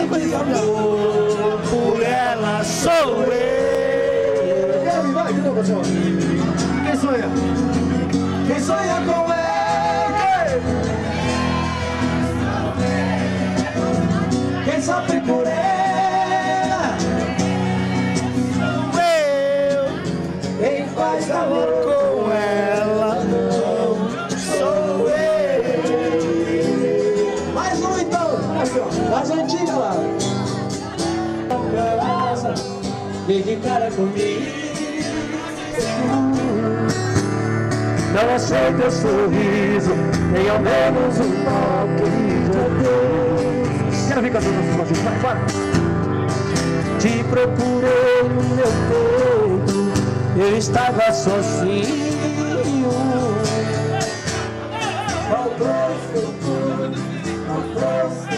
de amor por ela sou eu. Vai, de novo, senhor. Quem sonha? Quem sonha com ela? Quem sofre por ela? Sou eu. Quem faz amor Com ela não sou eu. mais um então, das antigas lá. Vem de cara comigo. Não achei teu sorriso, nem ao menos um toque de adeus. Quero vir cantando assim, sozinho, vai, vai. Te procurei no meu peito, eu estava sozinho. Faltou,